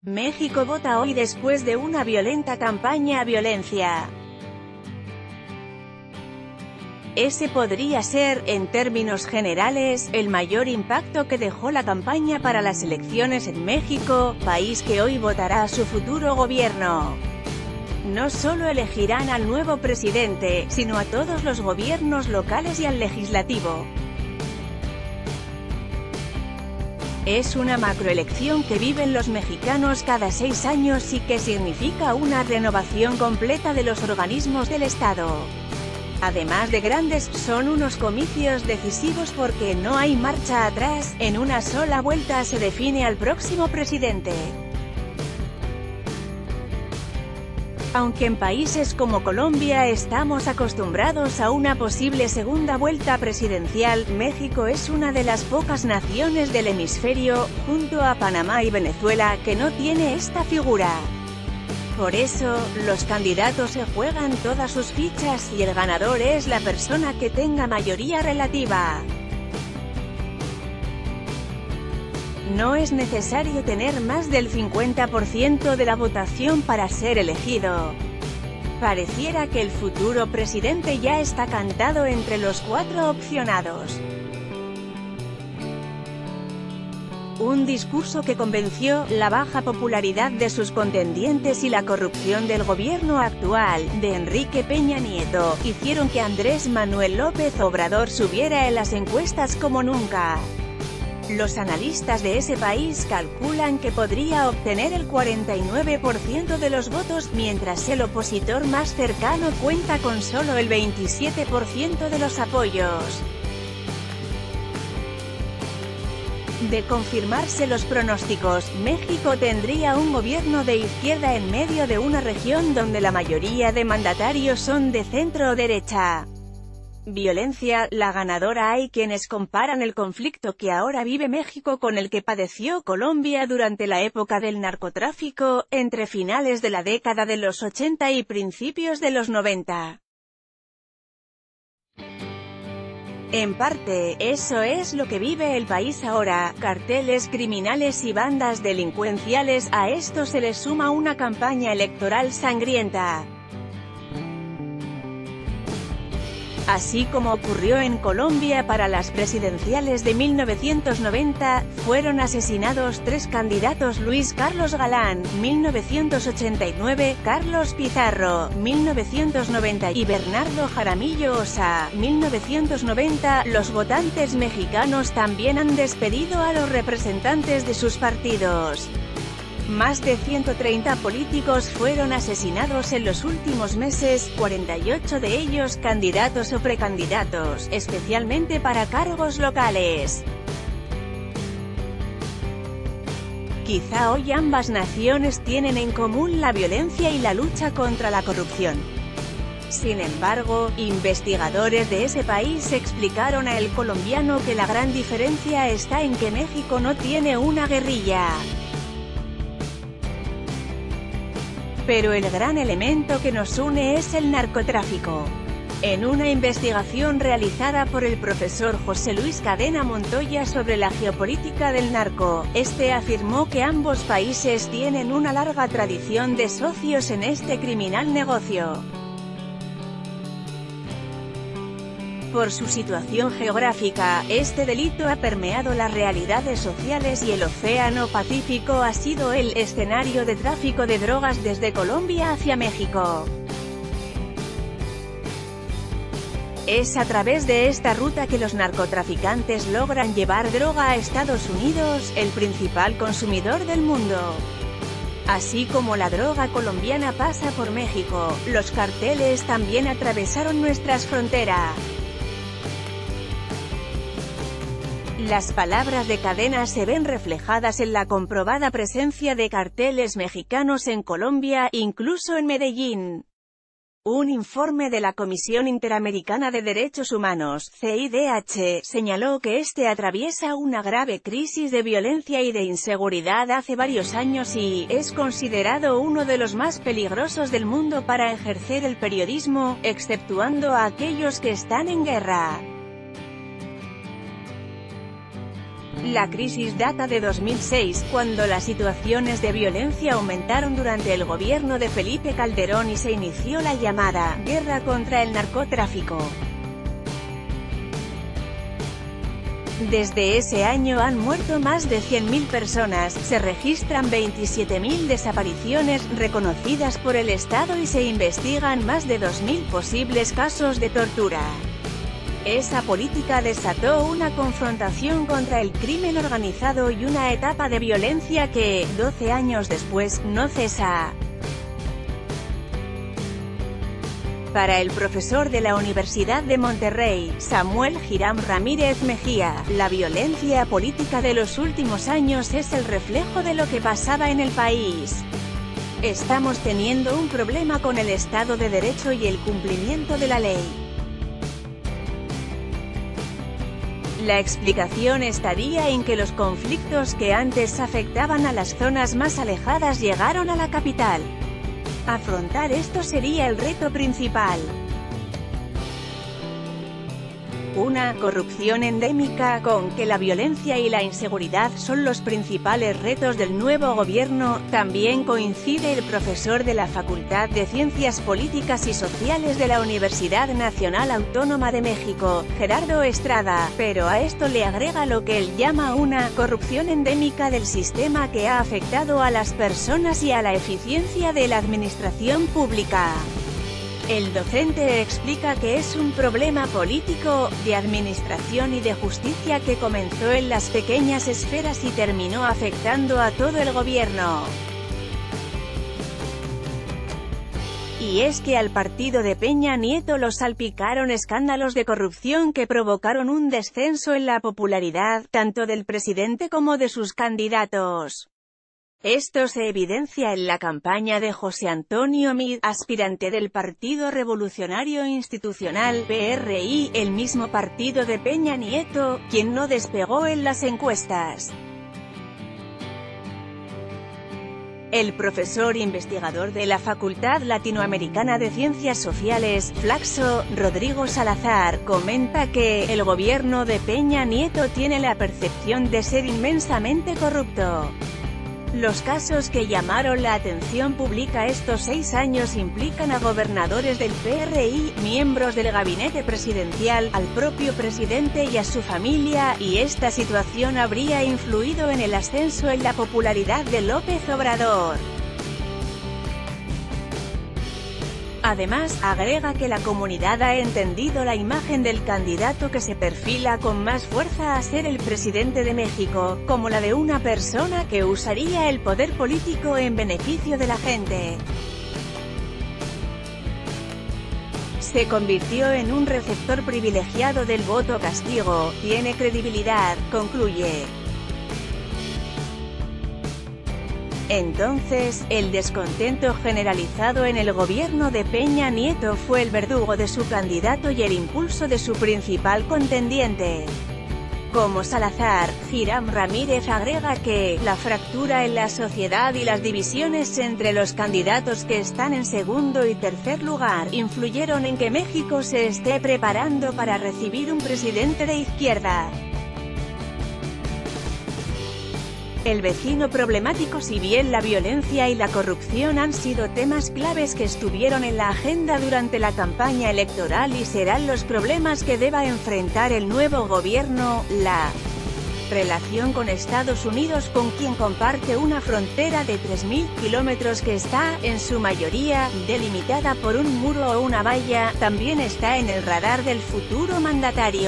México vota hoy después de una violenta campaña a violencia. Ese podría ser, en términos generales, el mayor impacto que dejó la campaña para las elecciones en México, país que hoy votará a su futuro gobierno. No solo elegirán al nuevo presidente, sino a todos los gobiernos locales y al legislativo. Es una macroelección que viven los mexicanos cada 6 años y que significa una renovación completa de los organismos del Estado. Además de grandes, son unos comicios decisivos porque no hay marcha atrás, en una sola vuelta se define al próximo presidente. Aunque en países como Colombia estamos acostumbrados a una posible segunda vuelta presidencial, México es una de las pocas naciones del hemisferio, junto a Panamá y Venezuela, que no tiene esta figura. Por eso, los candidatos se juegan todas sus fichas y el ganador es la persona que tenga mayoría relativa. No es necesario tener más del 50% de la votación para ser elegido. Pareciera que el futuro presidente ya está cantado entre los 4 opcionados. Un discurso que convenció, la baja popularidad de sus contendientes y la corrupción del gobierno actual, de Enrique Peña Nieto, hicieron que Andrés Manuel López Obrador subiera en las encuestas como nunca. Los analistas de ese país calculan que podría obtener el 49% de los votos, mientras el opositor más cercano cuenta con solo el 27% de los apoyos. De confirmarse los pronósticos, México tendría un gobierno de izquierda en medio de una región donde la mayoría de mandatarios son de centro o derecha. Violencia, la ganadora. Hay quienes comparan el conflicto que ahora vive México con el que padeció Colombia durante la época del narcotráfico, entre finales de la década de los 80 y principios de los 90. En parte, eso es lo que vive el país ahora, carteles criminales y bandas delincuenciales. A esto se le suma una campaña electoral sangrienta. Así como ocurrió en Colombia para las presidenciales de 1990, fueron asesinados 3 candidatos: Luis Carlos Galán, 1989, Carlos Pizarro, 1990 y Bernardo Jaramillo Ossa, 1990. Los votantes mexicanos también han despedido a los representantes de sus partidos. Más de 130 políticos fueron asesinados en los últimos meses, 48 de ellos candidatos o precandidatos, especialmente para cargos locales. Quizá hoy ambas naciones tienen en común la violencia y la lucha contra la corrupción. Sin embargo, investigadores de ese país explicaron a El Colombiano que la gran diferencia está en que México no tiene una guerrilla. Pero el gran elemento que nos une es el narcotráfico. En una investigación realizada por el profesor José Luis Cadena Montoya sobre la geopolítica del narco, este afirmó que ambos países tienen una larga tradición de socios en este criminal negocio. Por su situación geográfica, este delito ha permeado las realidades sociales y el Océano Pacífico ha sido el escenario de tráfico de drogas desde Colombia hacia México. Es a través de esta ruta que los narcotraficantes logran llevar droga a Estados Unidos, el principal consumidor del mundo. Así como la droga colombiana pasa por México, los carteles también atravesaron nuestras fronteras. Las palabras de Cadena se ven reflejadas en la comprobada presencia de carteles mexicanos en Colombia, incluso en Medellín. Un informe de la Comisión Interamericana de Derechos Humanos, CIDH, señaló que este atraviesa una grave crisis de violencia y de inseguridad hace varios años y es considerado uno de los más peligrosos del mundo para ejercer el periodismo, exceptuando a aquellos que están en guerra. La crisis data de 2006, cuando las situaciones de violencia aumentaron durante el gobierno de Felipe Calderón y se inició la llamada «guerra contra el narcotráfico». Desde ese año han muerto más de 100.000 personas, se registran 27.000 desapariciones reconocidas por el Estado y se investigan más de 2.000 posibles casos de tortura. Esa política desató una confrontación contra el crimen organizado y una etapa de violencia que, 12 años después, no cesa. Para el profesor de la Universidad de Monterrey, Samuel Hiram Ramírez Mejía, la violencia política de los últimos años es el reflejo de lo que pasaba en el país. Estamos teniendo un problema con el Estado de Derecho y el cumplimiento de la ley. La explicación estaría en que los conflictos que antes afectaban a las zonas más alejadas llegaron a la capital. Afrontar esto sería el reto principal. Una corrupción endémica, con que la violencia y la inseguridad son los principales retos del nuevo gobierno, también coincide el profesor de la Facultad de Ciencias Políticas y Sociales de la Universidad Nacional Autónoma de México, Gerardo Estrada, pero a esto le agrega lo que él llama una corrupción endémica del sistema que ha afectado a las personas y a la eficiencia de la administración pública. El docente explica que es un problema político, de administración y de justicia que comenzó en las pequeñas esferas y terminó afectando a todo el gobierno. Y es que al partido de Peña Nieto lo salpicaron escándalos de corrupción que provocaron un descenso en la popularidad, tanto del presidente como de sus candidatos. Esto se evidencia en la campaña de José Antonio Meade, aspirante del Partido Revolucionario Institucional, PRI, el mismo partido de Peña Nieto, quien no despegó en las encuestas. El profesor investigador de la Facultad Latinoamericana de Ciencias Sociales, Flaxo, Rodrigo Salazar, comenta que el gobierno de Peña Nieto tiene la percepción de ser inmensamente corrupto. Los casos que llamaron la atención pública estos 6 años implican a gobernadores del PRI, miembros del gabinete presidencial, al propio presidente y a su familia, y esta situación habría influido en el ascenso en la popularidad de López Obrador. Además, agrega que la comunidad ha entendido la imagen del candidato que se perfila con más fuerza a ser el presidente de México, como la de una persona que usaría el poder político en beneficio de la gente. Se convirtió en un receptor privilegiado del voto castigo, tiene credibilidad, concluye. Entonces, el descontento generalizado en el gobierno de Peña Nieto fue el verdugo de su candidato y el impulso de su principal contendiente. Como Salazar, Hiram Ramírez agrega que la fractura en la sociedad y las divisiones entre los candidatos que están en segundo y tercer lugar influyeron en que México se esté preparando para recibir un presidente de izquierda. El vecino problemático. Si bien la violencia y la corrupción han sido temas claves que estuvieron en la agenda durante la campaña electoral y serán los problemas que deba enfrentar el nuevo gobierno, la relación con Estados Unidos, con quien comparte una frontera de 3.000 kilómetros que está, en su mayoría, delimitada por un muro o una valla, también está en el radar del futuro mandatario.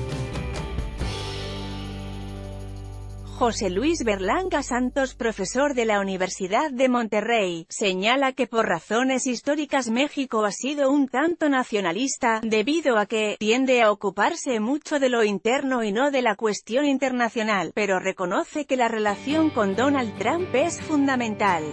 José Luis Berlanga Santos, profesor de la Universidad de Monterrey, señala que por razones históricas México ha sido un tanto nacionalista, debido a que tiende a ocuparse mucho de lo interno y no de la cuestión internacional, pero reconoce que la relación con Donald Trump es fundamental.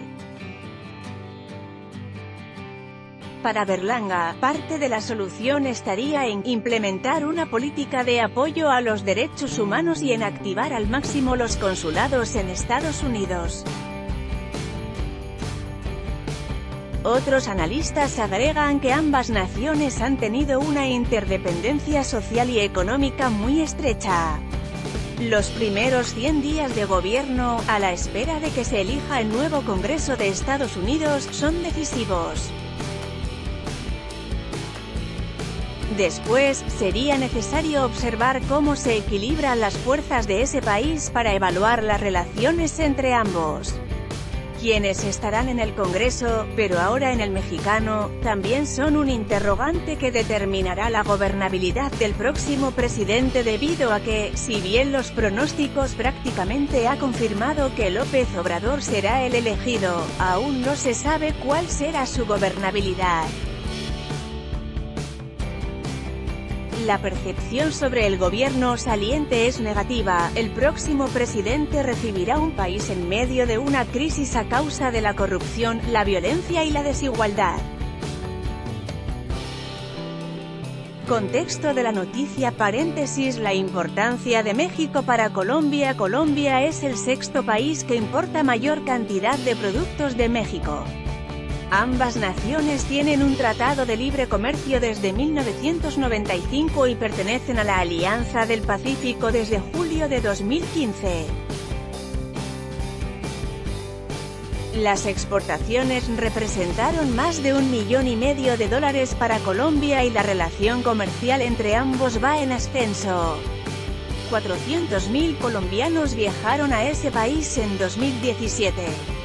Para Berlanga, parte de la solución estaría en implementar una política de apoyo a los derechos humanos y en activar al máximo los consulados en Estados Unidos. Otros analistas agregan que ambas naciones han tenido una interdependencia social y económica muy estrecha. Los primeros 100 días de gobierno, a la espera de que se elija el nuevo Congreso de Estados Unidos, son decisivos. Después, sería necesario observar cómo se equilibran las fuerzas de ese país para evaluar las relaciones entre ambos. Quienes estarán en el Congreso, pero ahora en el mexicano, también son un interrogante que determinará la gobernabilidad del próximo presidente debido a que, si bien los pronósticos prácticamente ha confirmado que López Obrador será el elegido, aún no se sabe cuál será su gobernabilidad. La percepción sobre el gobierno saliente es negativa. El próximo presidente recibirá un país en medio de una crisis a causa de la corrupción, la violencia y la desigualdad. Contexto de la noticia. Paréntesis. La importancia de México para Colombia. Colombia es el sexto país que importa mayor cantidad de productos de México. Ambas naciones tienen un tratado de libre comercio desde 1995 y pertenecen a la Alianza del Pacífico desde julio de 2015. Las exportaciones representaron más de $1,5 millones de dólares para Colombia y la relación comercial entre ambos va en ascenso. 400.000 colombianos viajaron a ese país en 2017.